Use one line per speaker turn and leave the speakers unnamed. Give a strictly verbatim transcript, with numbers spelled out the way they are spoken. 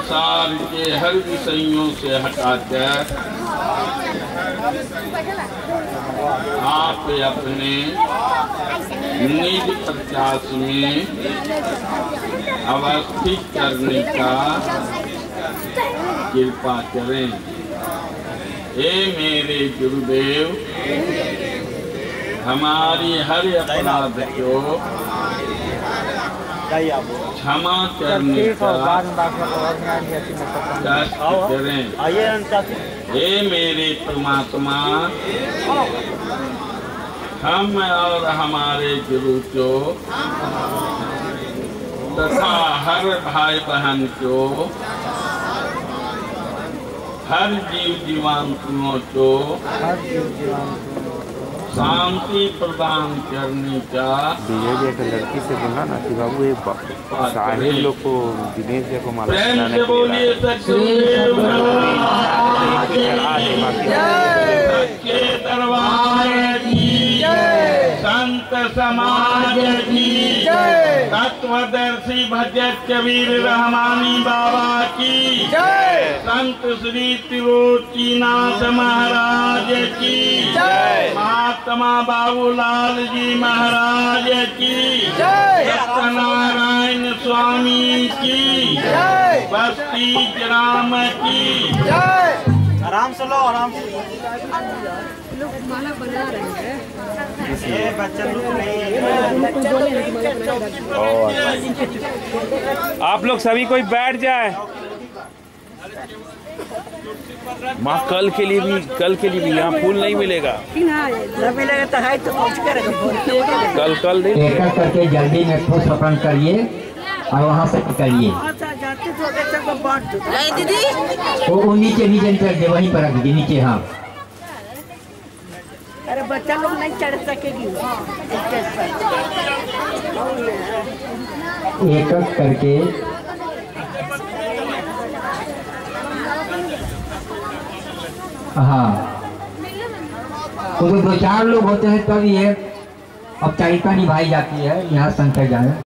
संसार के हर विषयों से हटाकर आप अपने निज प्रकाश में अवस्थित करने का कृपा करें। हे मेरे गुरुदेव, हमारी हर अपराध को क्षमा करने का कष्ट करें। हे मेरे परमात्मा, हम और हमारे गुरु को तथा हर भाई बहन को, हर जीव जीवांतुओं को शांति प्रदान करने का
लड़की से बोला ना कि बाबू ये साहिब लोग को दिनेश जी को माला
से बोलिए दरबार की संत समाज की तत्वदर्शी भजत कबीर रहमानी बाबा की संत श्री त्रिलोकीनाथ महाराज की महात्मा बाबूलाल जी महाराज की सत्यनारायण स्वामी की बस्ती ग्राम की।
आराम से लो, आराम से
लोग माला बना रहे हैं।
ये बच्चा लोग नहीं।
आप लोग सभी कोई बैठ जाए। माँ कल के लिए भी कल के लिए भी यहाँ फूल नहीं मिलेगा।
मिलेगा तो है तो कुछ करेगा।
कल कल नहीं
एक करके जल्दी में ठोस अर्पण करिए और वहाँ से करिए।
दीदी
वो नीचे नीचे नीचे वहीं पर रख दीजिए नीचे। हाँ,
अरे बच्चा लोग नहीं चढ़ सकेगी
एक एक करके। हाँ, तो दो चार लोग होते हैं तब ये औपचारिकता निभाई जाती है। यहाँ संख्या जाए।